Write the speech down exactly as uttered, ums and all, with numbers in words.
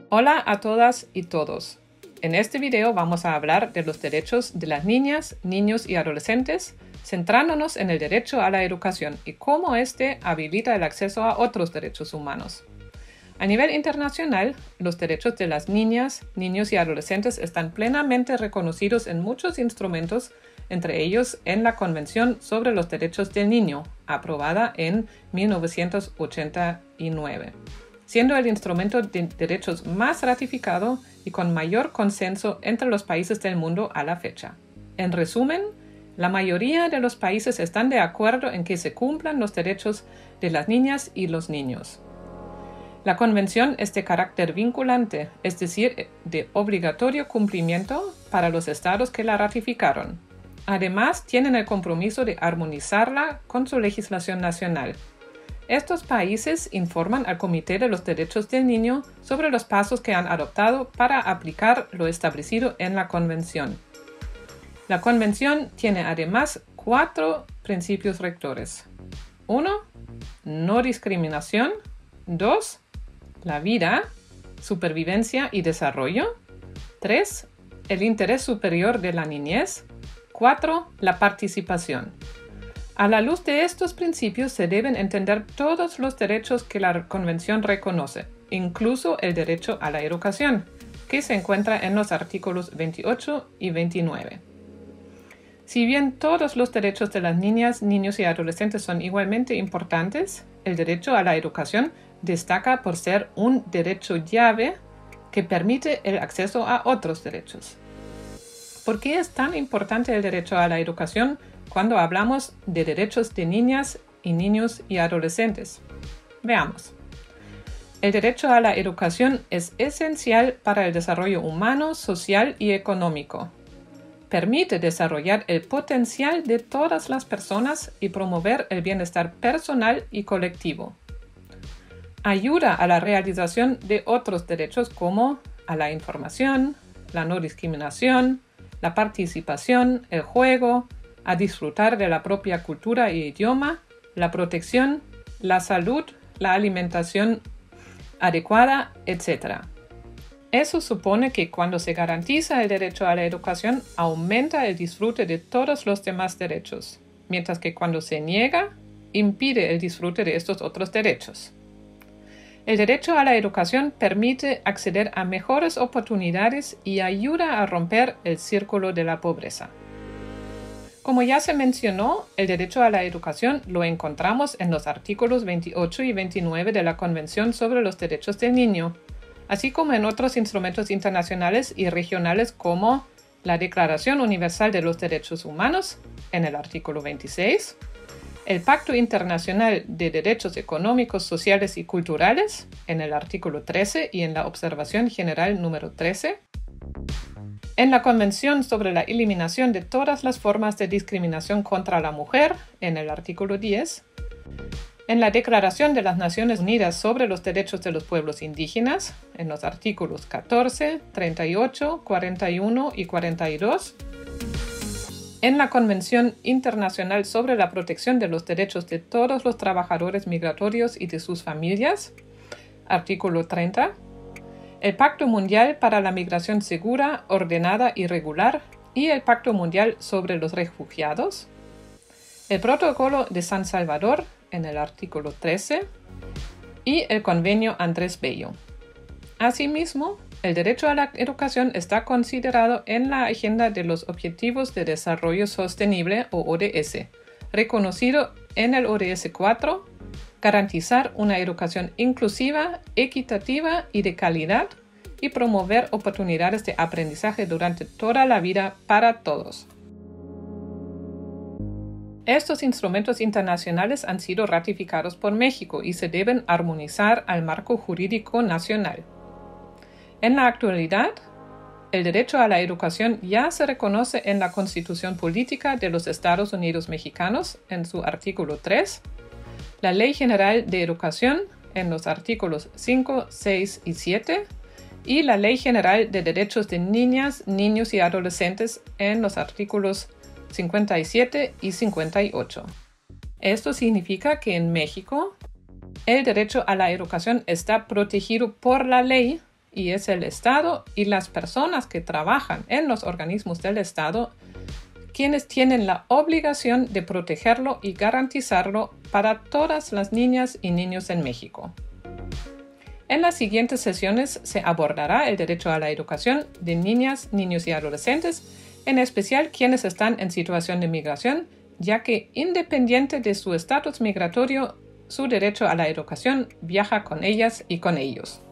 Hola a todas y todos. En este video vamos a hablar de los derechos de las niñas, niños y adolescentes, centrándonos en el derecho a la educación y cómo éste habilita el acceso a otros derechos humanos. A nivel internacional, los derechos de las niñas, niños y adolescentes están plenamente reconocidos en muchos instrumentos, entre ellos en la Convención sobre los Derechos del Niño, aprobada en mil novecientos ochenta y nueve. Siendo el instrumento de derechos más ratificado y con mayor consenso entre los países del mundo a la fecha. En resumen, la mayoría de los países están de acuerdo en que se cumplan los derechos de las niñas y los niños. La Convención es de carácter vinculante, es decir, de obligatorio cumplimiento para los estados que la ratificaron. Además, tienen el compromiso de armonizarla con su legislación nacional. Estos países informan al Comité de los Derechos del Niño sobre los pasos que han adoptado para aplicar lo establecido en la Convención. La Convención tiene además cuatro principios rectores. uno. No discriminación. dos. La vida, supervivencia y desarrollo. tres. El interés superior de la niñez. cuatro. La participación. A la luz de estos principios se deben entender todos los derechos que la Convención reconoce, incluso el derecho a la educación, que se encuentra en los artículos veintiocho y veintinueve. Si bien todos los derechos de las niñas, niños y adolescentes son igualmente importantes, el derecho a la educación destaca por ser un derecho llave que permite el acceso a otros derechos. ¿Por qué es tan importante el derecho a la educación cuando hablamos de derechos de niñas y niños y adolescentes? Veamos. El derecho a la educación es esencial para el desarrollo humano, social y económico. Permite desarrollar el potencial de todas las personas y promover el bienestar personal y colectivo. Ayuda a la realización de otros derechos como a la información, la no discriminación, la participación, el juego, a disfrutar de la propia cultura y idioma, la protección, la salud, la alimentación adecuada, etcétera. Eso supone que cuando se garantiza el derecho a la educación, aumenta el disfrute de todos los demás derechos, mientras que cuando se niega, impide el disfrute de estos otros derechos. El derecho a la educación permite acceder a mejores oportunidades y ayuda a romper el círculo de la pobreza. Como ya se mencionó, el derecho a la educación lo encontramos en los artículos veintiocho y veintinueve de la Convención sobre los Derechos del Niño, así como en otros instrumentos internacionales y regionales como la Declaración Universal de los Derechos Humanos, en el artículo veintiséis, el Pacto Internacional de Derechos Económicos, Sociales y Culturales, en el artículo trece y en la Observación General número trece, en la Convención sobre la Eliminación de todas las formas de discriminación contra la mujer, en el artículo diez, en la Declaración de las Naciones Unidas sobre los Derechos de los Pueblos Indígenas, en los artículos catorce, treinta y ocho, cuarenta y uno y cuarenta y dos, en la Convención Internacional sobre la Protección de los Derechos de todos los trabajadores migratorios y de sus familias, artículo treinta, el Pacto Mundial para la Migración Segura, Ordenada y Regular y el Pacto Mundial sobre los Refugiados, el Protocolo de San Salvador, en el artículo trece, y el Convenio Andrés Bello. Asimismo, el derecho a la educación está considerado en la Agenda de los Objetivos de Desarrollo Sostenible o O D S, reconocido en el O D S cuatro, garantizar una educación inclusiva, equitativa y de calidad y promover oportunidades de aprendizaje durante toda la vida para todos. Estos instrumentos internacionales han sido ratificados por México y se deben armonizar al marco jurídico nacional. En la actualidad, el derecho a la educación ya se reconoce en la Constitución Política de los Estados Unidos Mexicanos, en su artículo tres, la Ley General de Educación, en los artículos cinco, seis y siete, y la Ley General de Derechos de Niñas, Niños y Adolescentes, en los artículos cincuenta y siete y cincuenta y ocho. Esto significa que en México, el derecho a la educación está protegido por la ley y es el Estado y las personas que trabajan en los organismos del Estado quienes tienen la obligación de protegerlo y garantizarlo para todas las niñas y niños en México. En las siguientes sesiones se abordará el derecho a la educación de niñas, niños y adolescentes, en especial quienes están en situación de migración, ya que independiente de su estatus migratorio, su derecho a la educación viaja con ellas y con ellos.